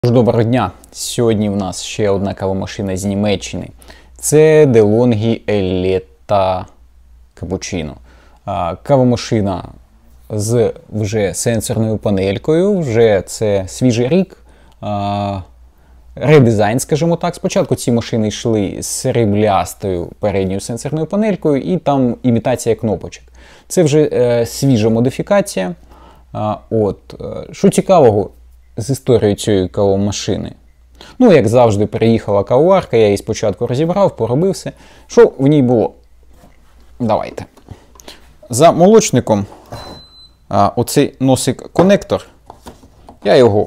Доброго дня! Сьогодні в нас ще одна кавомашина з Німеччини. Це DeLonghi Eletta Cappuccino. Кавомашина з вже сенсорною панелькою, вже це свіжий рік. Редизайн, скажімо так. Спочатку ці машини йшли з сріблястою передньою сенсорною панелькою і там імітація кнопочок. Це вже свіжа модифікація. Що цікавого з історією цієї кавомашини? Ну, як завжди, приїхала кавоварка, я її спочатку розібрав, поробив все. Що в ній було? Давайте. За молочником оцей носик-конектор, я його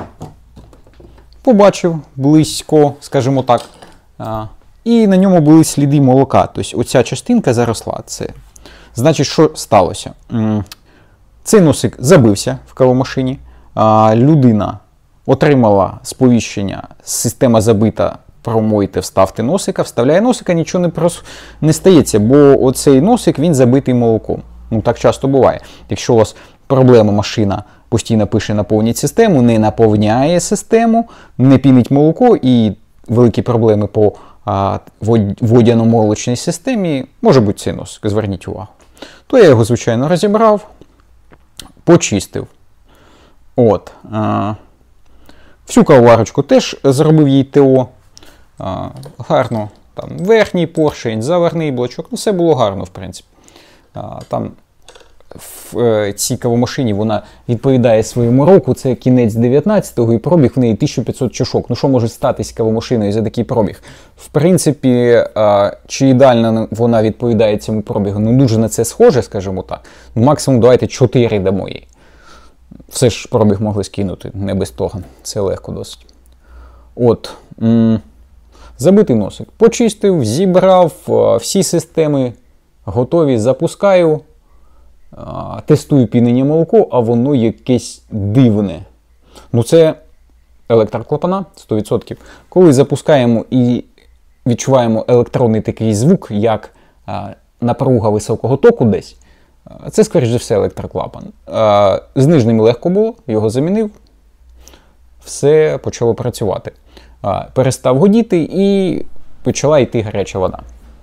побачив близько, скажімо так, і на ньому були сліди молока. Тобто оця частинка заросла. Це значить, що сталося? Цей носик забився в кавомашині. Людина отримала сповіщення, система забита, промойте, вставте носика, вставляє носика, нічого не стається, бо оцей носик, він забитий молоком. Ну, так часто буває. Якщо у вас проблема, машина постійно пише наповніть систему, не наповняє систему, не пінить молоко і великі проблеми по водяно-молочній системі, може бути цей носик, зверніть увагу. То я його, звичайно, розібрав, почистив. Всю кавоварочку теж зробив їй ТО. Гарно. Там верхній поршень, заварний блочок. Ну, все було гарно, в принципі. Там в цій кавомашині вона відповідає своєму року. Це кінець 19-го і пробіг в неї 1500 чашок. Ну, що може статись кавомашиною за такий пробіг? В принципі, чи ідеально вона відповідає цьому пробігу? Ну, дуже на це схоже, скажімо так. Максимум давайте 4 дамо їй. Все ж пробіг могли скинути, не без того. Це легко досить. Забитий носик. Почистив, зібрав, всі системи готові, запускаю, тестую пінення молоко, а воно якесь дивне. Ну це електроклапана, 100%. Коли запускаємо і відчуваємо електронний такий звук, як напруга високого току десь, це, скоріш за все, електроклапан. З нижнім легко було, його замінив, все почало працювати. Перестав гудіти і почала йти гаряча вода.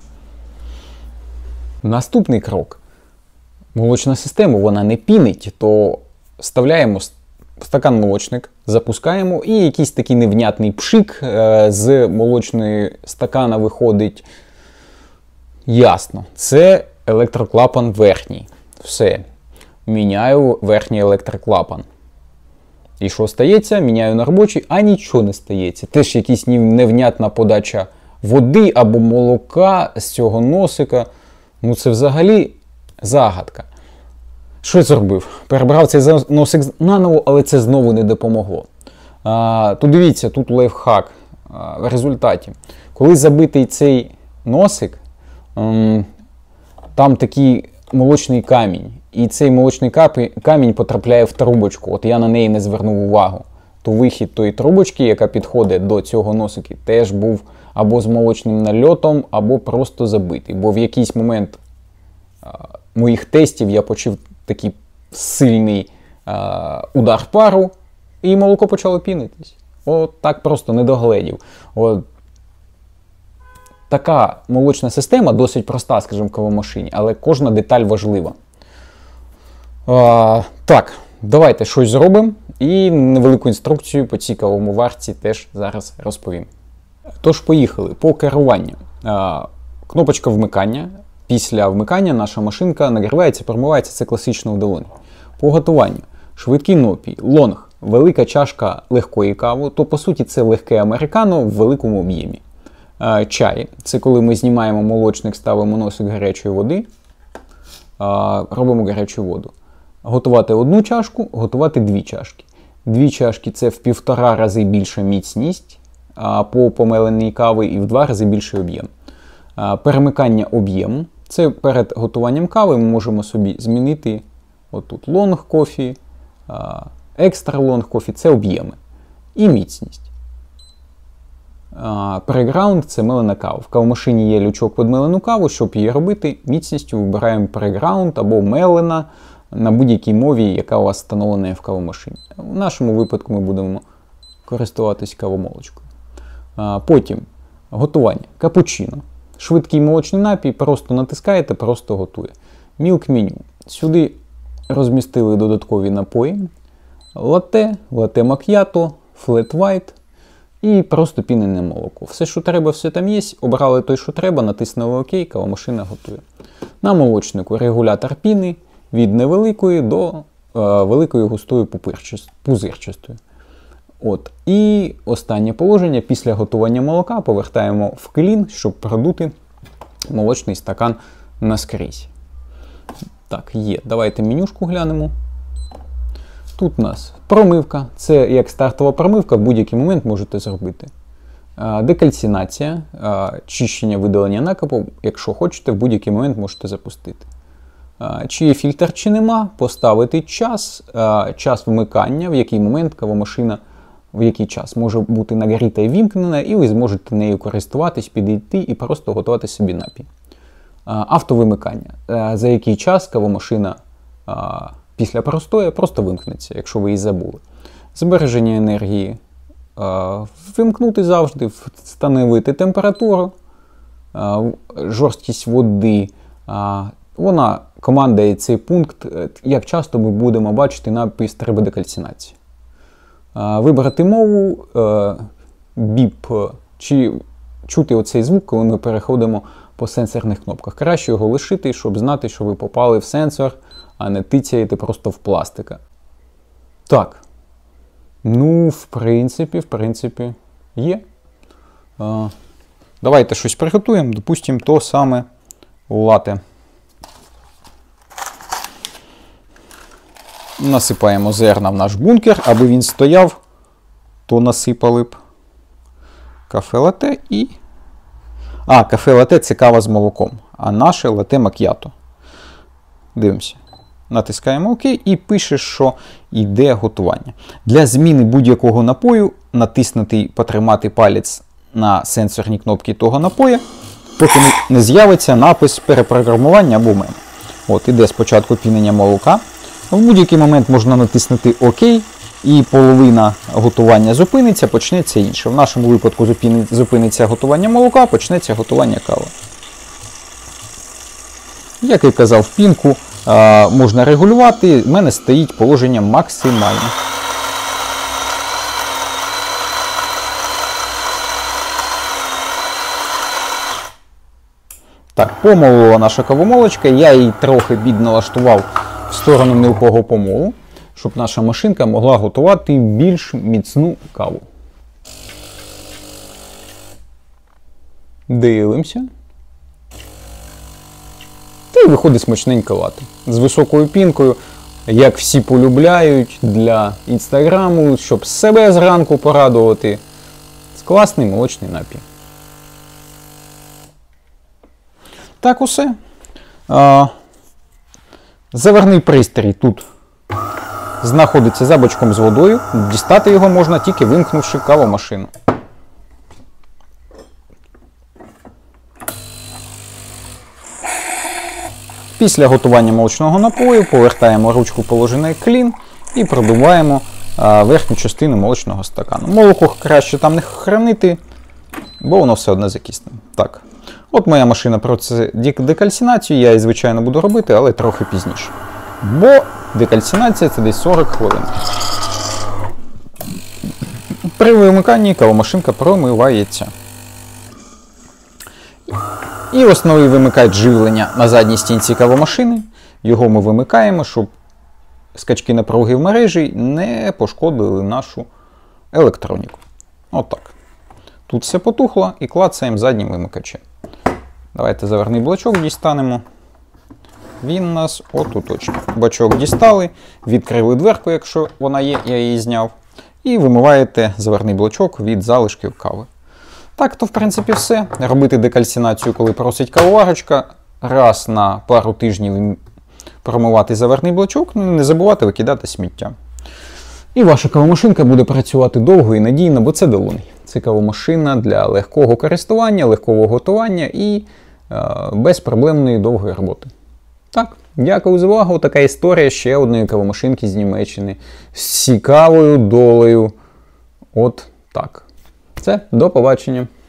Наступний крок. Молочна система, вона не пінить, то вставляємо стакан-молочник, запускаємо і якийсь такий невнятний пшик з молочної стакана виходить. Ясно, це електроклапан верхній. Все. Міняю верхній електроклапан. І що стається? Міняю на робочий, а нічого не стається. Теж якась невнятна подача води або молока з цього носика. Ну це взагалі загадка. Що я зробив? Перебрав цей носик наново, але це знову не допомогло. Тут дивіться, тут лайфхак. В результаті, коли забитий цей носик, там такий молочний камінь. І цей молочний камінь потрапляє в трубочку. От я на неї не звернув увагу. То вихід тої трубочки, яка підходить до цього носика, теж був або з молочним нальотом, або просто забитий. Бо в якийсь момент моїх тестів я почув такий сильний удар пару, і молоко почало пінитись. От так просто не догледів. Така молочна система досить проста, скажімо, в кавомашині, але кожна деталь важлива. Так, давайте щось зробимо і невелику інструкцію по цій кавомиварці теж зараз розповім. Тож, поїхали. По керуванню. Кнопочка вмикання. Після вмикання наша машинка нагрівається, промивається, це класично в DeLonghi. По готуванню. Швидкий напій, лонг, велика чашка легкої кави, то по суті це легке американо в великому об'ємі. Чай, це коли ми знімаємо молочник, ставимо носик гарячої води, робимо гарячу воду. Готувати одну чашку, готувати 2 чашки. 2 чашки – це в 1,5 рази більша міцність по помеленій кави і в 2 рази більший об'єм. Перемикання об'єму – це перед готуванням кави ми можемо собі змінити отут лонг кофі, екстра лонг кофі – це об'єми і міцність. Преграунд – це мелена кава. В кавомашині є лючок під мелену каву, щоб її робити, міцністю вибираємо преграунд або мелена на будь-якій мові, яка у вас встановлена в кавомашині. В нашому випадку ми будемо користуватись кавомолочкою. Потім готування. Капучино. Швидкий молочний напій, просто натискаєте, просто готує. Milk Menu. Сюди розмістили додаткові напої. Латте, латте мак'ято, флет вайт і просто пінене молоко. Все, що треба, все там є. Обрали той, що треба, натиснули ОК, кавомашина готує. На молочнику регулятор піни від невеликої до великої густої пузирчастої. І останнє положення. Після готування молока повертаємо в клін, щоб продути молочний стакан наскрізь. Так, є. Давайте менюшку глянемо. Тут у нас промивка. Це як стартова промивка, в будь-який момент можете зробити. Декальцинація, чищення, видалення накипу. Якщо хочете, в будь-який момент можете запустити. Чи є фільтр, чи нема, поставити час вмикання, в який момент кавомашина, в який час може бути нагріта і вімкнена, і ви зможете нею користуватись, підійти і просто готувати собі напій. Автовимикання. За який час кавомашина після простою просто вимкнеться, якщо ви її забули. Збереження енергії. Вимкнути завжди, встановити температуру, жорсткість води. Вона командує цей пункт, як часто ми будемо бачити напис «Треба декальцинації». Вибрати мову, біп, чи чути оцей звук, коли ми переходимо по сенсорних кнопках. Краще його лишити, щоб знати, що ви попали в сенсор, а не тицяєте просто в пластика. Так. Ну, в принципі, є. Давайте щось приготуємо. Допустимо, то саме лате. Насипаємо зерна в наш бункер, аби він стояв, то насипали б кафе-лате і... кафе-лате – це кава з молоком, а наше лате мак'ято. Дивимося. Натискаємо ОК і пише, що йде готування. Для зміни будь-якого напою натиснути, потримати палець на сенсорній кнопці того напоя, поки не з'явиться напис перепрограмування або меню. Іде спочатку пінення молока. В будь-який момент можна натиснути ОК, і половина готування зупиниться, почнеться інше. В нашому випадку зупиниться готування молока, почнеться готування кави. Як я казав, пінку можна регулювати. В мене стоїть положення максимальне. Так, помолила наша кавомолочка. Я її трохи підналаштував в сторону мілкого помолу, щоб наша машинка могла готувати більш міцну каву. Дивимося. Та й виходить смачненька лате. З високою пінкою, як всі полюбляють, для інстаграму, щоб себе зранку порадувати. Це класний молочний напій. Так, усе. Заварний пристрій тут знаходиться за бачком з водою. Дістати його можна тільки вимкнувши кавомашину. Після готування молочного напою повертаємо ручку в положений клін і продуваємо верхню частину молочного стакану. Молоко краще там не хранити, бо воно все одно закисне. Так. От моя машина про це декальцинацію, я її, звичайно, буду робити, але трохи пізніше. Бо декальцинація – це десь 40 хвилин. При вимиканні кавомашинка промивається. І основний вимикач живлення на задній стінці кавомашини. Його ми вимикаємо, щоб скачки напруги в мережі не пошкодили нашу електроніку. Отак. Тут все потухло і клацаємо заднім вимикачем. Давайте заварний блочок дістанемо. Він у нас отут точно. Бачок дістали, відкрили дверку, якщо вона є, я її зняв. І вимиваєте заварний блочок від залишків кави. Так, то в принципі все. Робити декальцинацію, коли просить кавоварочка. Раз на пару тижнів промивати заварний блочок, не забувати викидати сміття. І ваша кавомашинка буде працювати довго і надійно, бо це Делонг. Це кавомашина для легкого користування, легкого готування і безпроблемної довгої роботи. Так, дякую за увагу. Така історія ще одної кавомашинки з Німеччини з цікавою долею От так. Все, до побачення.